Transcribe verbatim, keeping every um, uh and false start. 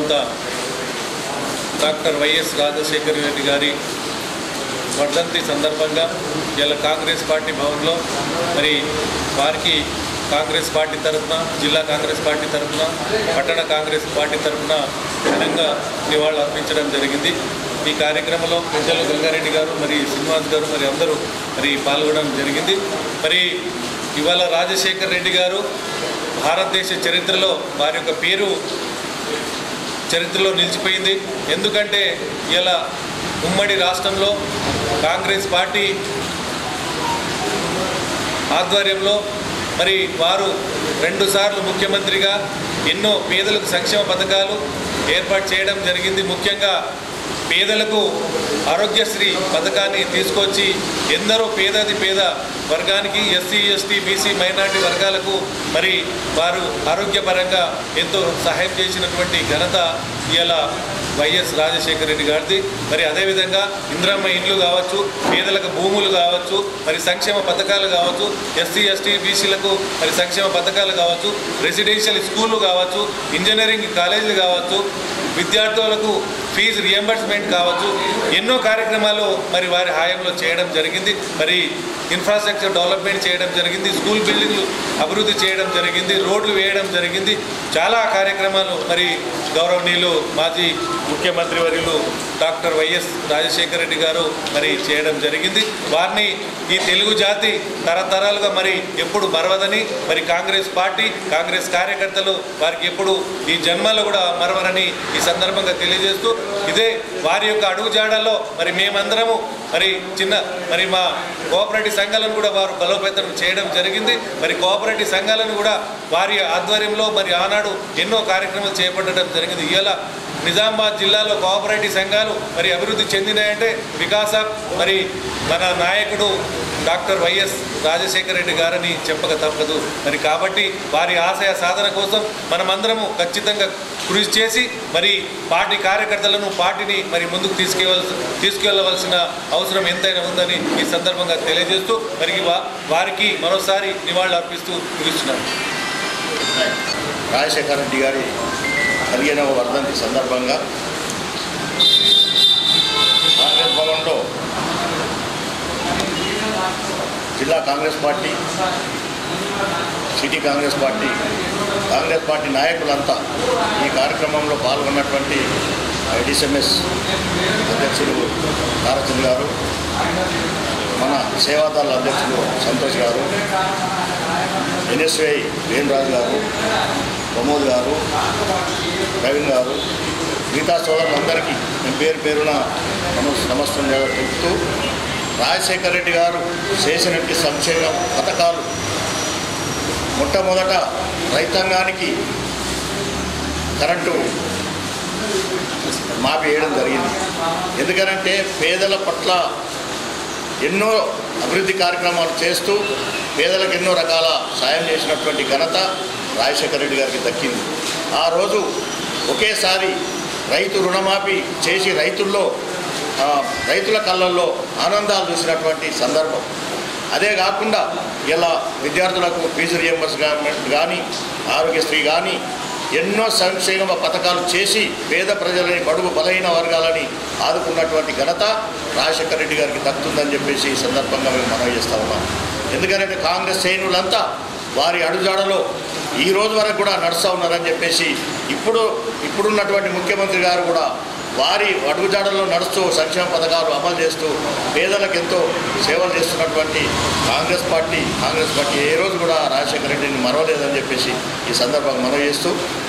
దివంగత doctor YS Rajasekhara Reddy గారి వర్ధంతి సందర్భంగా ఇలా కాంగ్రెస్ పార్టీ భవన్లో మరి వారికి కాంగ్రెస్ పార్టీ తరఫున జిల్లా కాంగ్రెస్ పార్టీ తరఫున పట్టణ కాంగ్రెస్ పార్టీ తరఫున ఘనంగా నివాళులు అర్పించడం జరిగింది. ఈ కార్యక్రమంలో పెద్దలు గంగారెడ్డి గారు మరి శ్రీనివాస్ గారు మరి అందరూ మరి పాల్గొనడం జరిగింది. మరి ఇవాళ రాజశేఖర రెడ్డి గారు భారతదేశ చరిత్రలో వారి యొక్క పేరు చరిత్రలో నిలిచిపోయింది. ఎందుకంటే ఇలా ఉమ్మడి రాష్ట్రంలో కాంగ్రెస్ పార్టీ ఆధ్వర్యంలో మరి వారు రెండుసార్లు ముఖ్యమంత్రిగా ఎన్నో పేదలకు సంక్షేమ పథకాలు ఏర్పాటు చేయడం జరిగింది. ముఖ్యంగా పేదలకు ఆరోగ్యశ్రీ పథకాన్ని తీసుకొచ్చి ఎందరో పేదది పేద వర్గానికి ఎస్సీ ఎస్టీ బీసీ మైనార్టీ వర్గాలకు మరి వారు ఆరోగ్యపరంగా ఎంతో సహాయం చేసినటువంటి ఘనత ఇలా వైఎస్ రాజశేఖర రెడ్డి గారిది. మరి అదేవిధంగా ఇందిరమ్మ ఇండ్లు కావచ్చు, పేదలకు భూములు కావచ్చు, మరి సంక్షేమ పథకాలు కావచ్చు, ఎస్సీ ఎస్టీ బీసీలకు మరి సంక్షేమ పథకాలు కావచ్చు, రెసిడెన్షియల్ స్కూళ్ళు కావచ్చు, ఇంజనీరింగ్ కాలేజీలు కావచ్చు, విద్యార్థులకు ఫీజు రియంబర్స్మెంట్ కావచ్చు, ఎన్నో కార్యక్రమాలు మరి వారి హాయంలో చేయడం జరిగింది. మరి ఇన్ఫ్రాస్ట్రక్చర్ డెవలప్మెంట్ చేయడం జరిగింది, స్కూల్ బిల్డింగ్లు అభివృద్ధి చేయడం జరిగింది, రోడ్లు వేయడం జరిగింది. చాలా కార్యక్రమాలు మరి గౌరవనీయులు మాజీ ముఖ్యమంత్రి వర్యులు డాక్టర్ వైఎస్ రాజశేఖర రెడ్డి గారు మరి చేయడం జరిగింది. వారిని ఈ తెలుగు జాతి తరతరాలుగా మరి ఎప్పుడు మరవదని మరి కాంగ్రెస్ పార్టీ కాంగ్రెస్ కార్యకర్తలు వారికి ఎప్పుడు ఈ జన్మలో కూడా మరవరని ఈ సందర్భంగా తెలియజేస్తూ, ఇదే వారి యొక్క అడుగుజాడల్లో మరి మేమందరము మరి చిన్న మరి మా కోఆపరేటివ్ సంఘాలను కూడా వారు బలోపేతం చేయడం జరిగింది. మరి కోఆపరేటివ్ సంఘాలను కూడా వారి ఆధ్వర్యంలో మరి ఆనాడు ఎన్నో కార్యక్రమాలు చేపట్టడం జరిగింది. ఇలా నిజామాబాద్ జిల్లాలో కోఆపరేటివ్ సంఘాలు మరి అభివృద్ధి చెందినాయంటే వికాస మరి మన నాయకుడు డాక్టర్ వైఎస్ రాజశేఖర రెడ్డి గారని చెప్పక తప్పదు. మరి కాబట్టి వారి ఆశయ సాధన కోసం మనమందరము ఖచ్చితంగా కృషి చేసి మరి పార్టీ కార్యకర్తలను పార్టీని మరి ముందుకు తీసుకెళ్ళవలసి తీసుకెళ్లవలసిన అవసరం ఎంతైనా ఉందని ఈ సందర్భంగా తెలియజేస్తూ మరి వారికి మరోసారి నివాళులు అర్పిస్తూ ముగిస్తున్నారు. రాజశేఖర రెడ్డి గారి పదిహేనవ వర్ధంతి సందర్భంగా కాంగ్రెస్ భవన్లో జిల్లా Congress party, city Congress party, Congress party నాయకులంతా ఈ కార్యక్రమంలో పాల్గొన్నటువంటి ఐడిసిఎంఎస్ అధ్యక్షులు తారచంద్ గారు, మన సేవాదళ అధ్యక్షులు సంతోష్ గారు, ఎన్ఎస్ఐ వేణురాజు గారు, ప్రమోద్ గారు, ప్రవీణ్ గారు, మిగతా సోదరులందరికీ నేను పేరు పేరున నమస్కారం చెప్తూ, రాజశేఖర రెడ్డి గారు చేసినటువంటి సంక్షేమ పథకాలు మొట్టమొదట రైతాంగానికి కరెంటు మాఫీ చేయడం జరిగింది. ఎందుకనంటే పేదల పట్ల ఎన్నో అభివృద్ధి కార్యక్రమాలు చేస్తూ పేదలకు ఎన్నో రకాల సాయం చేసినటువంటి ఘనత రాజశేఖర రెడ్డి గారికి దక్కింది. ఆ రోజు ఒకేసారి రైతు రుణమాఫీ చేసి రైతుల్లో రైతుల కళ్ళల్లో ఆనందాలు చూసినటువంటి సందర్భం. అదే కాకుండా ఇలా విద్యార్థులకు ఫీజు రియంబర్స్మెంట్ కానీ, ఆరోగ్యశ్రీ కానీ ఎన్నో సంక్షేమ పథకాలు చేసి పేద ప్రజలని, బడుగు బలహీన వర్గాలని ఆదుకున్నటువంటి ఘనత రాజశేఖర రెడ్డి గారికి దక్కుతుందని చెప్పేసి ఈ సందర్భంగా మేము మనవి చేస్తూ ఉన్నాం. ఎందుకంటే కాంగ్రెస్ శ్రేణులంతా వారి అడుగుజాడలో ఈ రోజు వరకు కూడా నడుస్తూ ఉన్నారని చెప్పేసి ఇప్పుడు ఇప్పుడున్నటువంటి ముఖ్యమంత్రి గారు కూడా వారి అడుగుజాడల్లో నడుస్తూ సంక్షేమ పథకాలు అమలు చేస్తూ పేదలకు ఎంతో సేవలు చేస్తున్నటువంటి కాంగ్రెస్ పార్టీ కాంగ్రెస్ పార్టీ ఏ రోజు కూడా రాజశేఖర రెడ్డిని మరవలేదని చెప్పేసి ఈ సందర్భంగా మనవి చేస్తూ